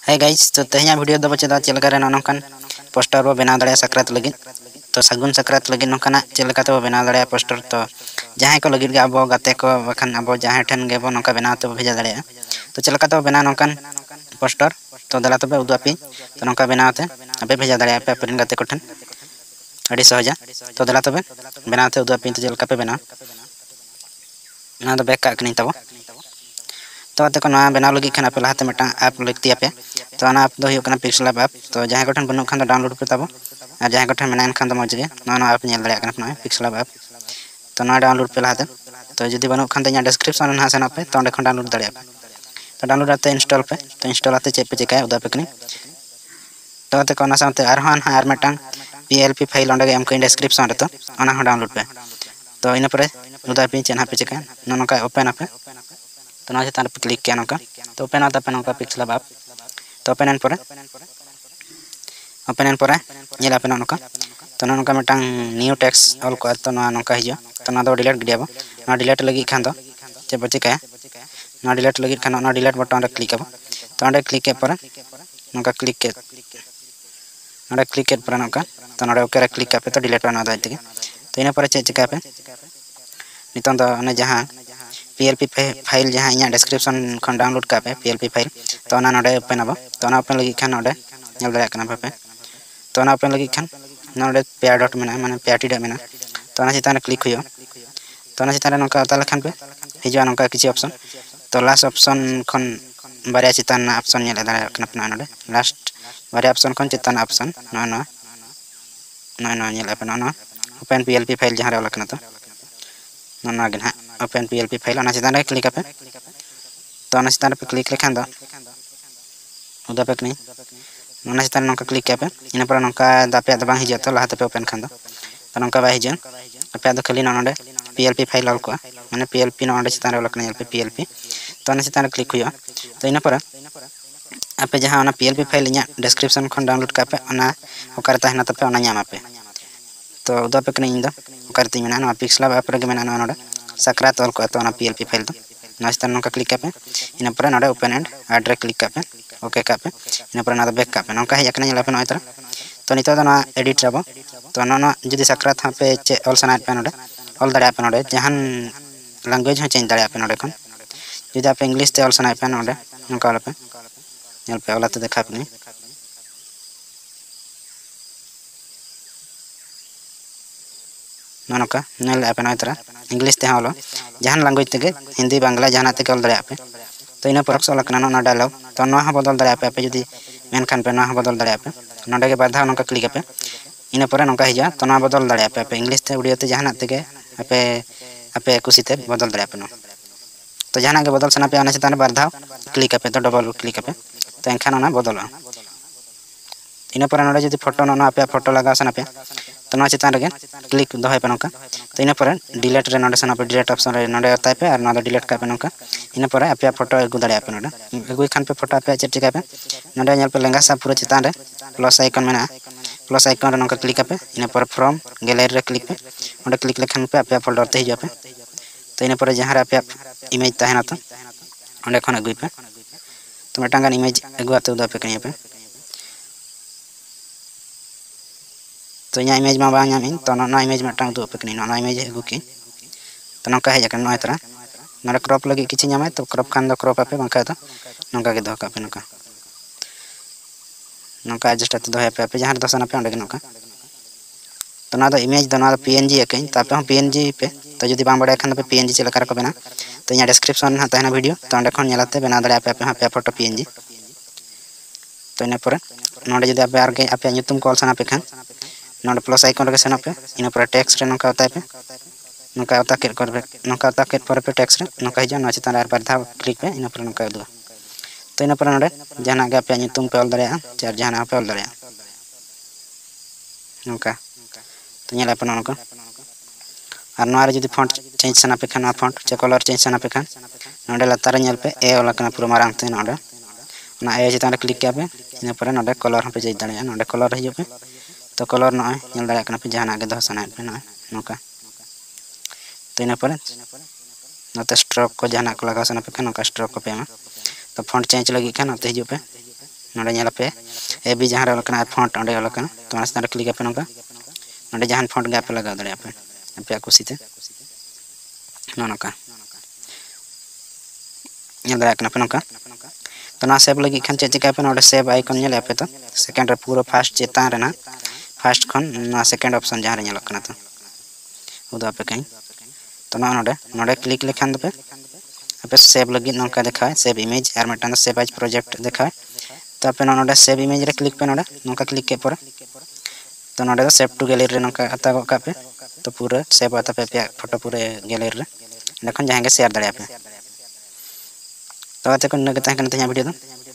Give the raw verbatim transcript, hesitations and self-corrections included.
है गाइस तो तेहना वीडियो दो बच्चे चलकर नौकान पोस्टर बो बना दाड़ा सक्रात लगी तो सगुन सक्रात लगी नौकाना चलका तो बना दाड़ा पोस्टर तो जहां को लगी अब गाते को बखान अब जहां ठन गे बो नौका बना तो भेजा दाड़ा तो चलका तो बना नौकान पोस्टर तो दला तबे उदुआपी तो नौका बनाते अबे भेजा दाड़ा पे अपन गाते को ठन अड़ी सहजा तो दला तबे बनाते उदुआपी तो चलका पे बना ना तो बैक का कनी तब तो आते को ना बना लगी खाना पे लहाते मटा ऐप लगती पे तो आना ऐप दो pixllab ऐप तो जहां कोठन बनु खान डाउनलोड पे ताबो और जहां कोठन मेनान खान मज गे ना ऐप नेल दड़े कना pixllab ऐप तो ना डाउनलोड पे लहाते तो जदी बनु खान तो डिस्क्रिप्शन ना सेना पे तो अंडे खन डाउनलोड दड़े तो डाउनलोड आते इंस्टॉल पे तो इंस्टॉल आते चेक पे चिकाय उदा पे कनी तो आते को ना साथे आरहान आर मटांग plt फाइल अंडे एम को डिस्क्रिप्शन रे तो अना हो डाउनलोड पे तो इन पर उदा पे चेना पे चिकाय नोका ओपन आपे तो ना चितान पे क्लिक किया नौका तो ओपन आता पे नौका pixllab ऐप तो ओपन एन पर ओपन एन पर नेला पे नौका तो नौका मटांग न्यू टेक्स्ट ऑल को तो ना नौका हिजो तो ना दो डिलीट गिडियाबो ना डिलीट लगी खान दो जे बचे का ना डिलीट लगी खान ना डिलीट बटन रे क्लिक अब तो अंडे क्लिक के पर नौका क्लिक के अंडे क्लिक के पर नौका तो ना ओके रे क्लिक पे तो डिलीट ना दाइते तो इन पर चे चिका पे नितन दो ने जहां plt फाइल जहां इन डिस्क्रिप्शन खन डाउनलोड का पे plt फाइल तो ना नोडे ओपन अब तो ना ओपन लगी खान नोडे नेल दड़े कना पे तो ना ओपन लगी खान नोडे पेयर डॉट मेना माने पेटी डॉट मेना तो ना चितान क्लिक हुयो तो ना चितान नोका ताले खान पे हिजो नोका किछि ऑप्शन तो लास्ट ऑप्शन खन बारे चितान ऑप्शन नेल दड़े कना पे नोडे लास्ट बारे ऑप्शन खन चितान ऑप्शन ना ना ना ना नेल पे ना ओपन plt फाइल जहां रे वाला कना तो ना ना गना ओपन plt फाइल ना चितान रे क्लिक पे तो ना चितान पे क्लिक लेखान दो उदा पे कनी ना चितान नोका क्लिक पे इन पर नोका दापे द बांग हिजो तो लाहाते पे ओपन खान दो तो नोका बा हिजन पे द खाली ना नोडे plt फाइल ऑल को माने plt नोडे चितान रे वाला कना पे plt तो ना चितान क्लिक हुयो तो इन पर आपे जहां ना plt फाइल इया डिस्क्रिप्शन खन डाउनलोड का पे ना ओकर तहना तपे ना न्यामा पे तो उदा पे कनी इन दो ओकर ती मेना ना pixllab ऐप रे मेना ना नोडे सक्रात ऑल को तो ना plt फाइल दो ना चितान नोका क्लिक पे इन पर नोडे ओपन एंड ऐड रे क्लिक पे ओके का पे इन पर ना बैक का पे नोका हेज कना नेला पे नोय तो नितो ना एडिट जाबो तो ना जदी सक्रात हा पे चे ऑल सना पे नोडे ऑल दड़े पे नोडे जहान लैंग्वेज हो चेंज दड़े पे नोडे खन जदी आप इंग्लिश ते ऑल सना पे नोडे नोका पे नेल पे ऑल ते देखा पे नोका नेल पे नोय तरा इंग्लिश ते ऑल जहान लैंग्वेज ते हिंदी बांग्ला जहाना ते ऑल दड़े पे तो इन पर ऑल कना ना डायलॉग तो ना हा बदल दड़े पे जदी मेन खान पे ना हा बदल दड़े पे नोडे के बाधा नोका क्लिक पे इन पर नोका हिजा तो ना बदल दड़े पे इंग्लिश ते उड़िया ते जहाना ते आपे आपे खुशी ते बदल दड़े पे तो जहाना के बदल सना पे आने चितान बार धाव क्लिक पे तो डबल क्लिक पे तो एनखान ना बदल इन पर नोडे जदी फोटो ना आपे फोटो लगा सना पे तो ना चितान रे क्लिक दो पे नोका तो इन पर डिलीट रे नोडे सना पे डिलीट ऑप्शन रे नोडे आता पे और ना डिलीट का पे नोका इन पर आपे फोटो अगु दड़े पे नोडे अगु खान पे फोटो आपे चेक पे नोडे नेल पे लेंगा सा पूरा चितान रे प्लस आइकन मेना प्लस आइकन रे नोका क्लिक पे इन पर फ्रॉम गैलरी रे क्लिक पे ओंडे क्लिक लेखान पे आपे फोल्डर ते हिजो पे तो इन पर जहां रे आपे इमेज तहना तो ओंडे खन अगु पे तो मटांगान इमेज अगु आते उदा पे कनी पे तो इना इमेज मा बा नाम तो ना इमेज मटांग दो पे कनी ना इमेज अगु की तो नोका हेज कन नय तरा नरे क्रॉप लगी किछि नामे तो क्रॉप खान दो क्रॉप पे बांका तो नोका के दो का पे नोका नोका एडजस्ट आते दो पे पे जहां दसना पे ओंडे नोका तो ना इमेज दो ना png एकन तापे हम png पे तो जदी बां बडे खान पे png चला कर को बना तो इना डिस्क्रिप्शन हा तहना वीडियो तो ओंडे खन नेलाते बना दड़े पे पे पे फोटो png तो इन पर नोडे जदी आपे आर के आपे nyutum कॉल सना पे खान नोडे प्लस आइकन रे सना पे इन पर टेक्स्ट रे नोका होता पे नोका होता के कर नोका होता के पर पे टेक्स्ट रे नोका हिजा ना चितान आर पर धा क्लिक पे इन पर नोका दो तो इन पर नोडे जहाना के आपे nyutum पे ऑल दड़े चार जहाना पे ऑल दड़े नोका तो नेला पे नोका और नोरे जदी फॉन्ट चेंज सना पे खान फॉन्ट चे कलर चेंज सना पे खान नोडे लतार नेल पे ए वाला कना पूरा मारांग ते नोडे ना ए चितान क्लिक के पे इन पर नोडे कलर पे चेंज दड़े नोडे कलर हिजो पे तो कलर नय नेल दड़े कना पे जहाना के दो सना पे नय नोका तो इन पर नोते स्ट्रोक को जहाना को लगा सना पे खान नोका स्ट्रोक को पे तो फॉन्ट चेंज लगी खान नोते हिजो पे नोडे ñelape एबी जहां रे लकना फॉन्ट ओंडे लकना तो अना स्तान क्लिक आपे नोका नोडे जहां फॉन्ट गे आपे लगा दड़े आपे आपे खुशीते नोनका ñel दड़ा कना पे नोका तो ना सेव लगी खान चेक चिका पे नोडे सेव आइकन ñele आपे तो सेकंड रे पूरा फास्ट चेतान रे ना फास्ट खन ना सेकंड ऑप्शन जहां रे ñelok कना तो उदो आपे कहीं तो ना नोडे नोडे क्लिक लेखान दपे आपे सेव लगी नोका दिखाए सेव इमेज और मिटान सेव एज प्रोजेक्ट दिखाए तो आपे नोडे सेव इमेज रे क्लिक पे नोडे नोका क्लिक के पर तो नोडे सेव टू गैलरी रे नोका आता को कापे तो पूरा सेव आता पे पे फोटो पूरे गैलरी रे नखन जहां के शेयर दड़े आपे तो आते को नगे तहकन तया वीडियो दो